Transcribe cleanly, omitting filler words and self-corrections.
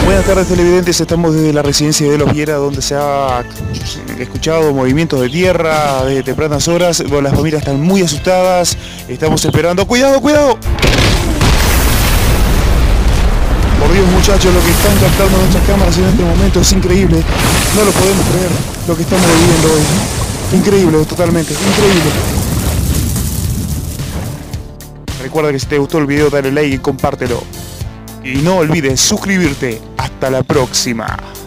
Buenas tardes televidentes, estamos desde la residencia de Los Viera, donde se ha escuchado movimientos de tierra desde tempranas horas. Bueno, las familias están muy asustadas, estamos esperando. ¡Cuidado, cuidado! Por Dios muchachos, lo que están captando nuestras cámaras en este momento es increíble. No lo podemos creer, lo que estamos viviendo hoy. Increíble, totalmente, increíble. Recuerda que si te gustó el video dale like y compártelo. Y no olvides suscribirte. Hasta la próxima.